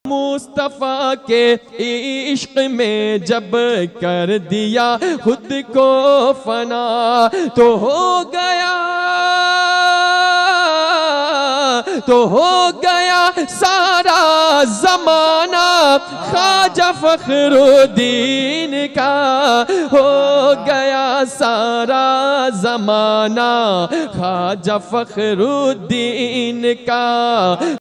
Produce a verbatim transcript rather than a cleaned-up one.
मुस्तफा के इश्क में जब कर दिया खुद को फना तो हो गया तो हो गया सारा जमाना ख्वाजा फखरुद्दीन का, हो गया सारा जमाना ख्वाजा फखरुद्दीन का।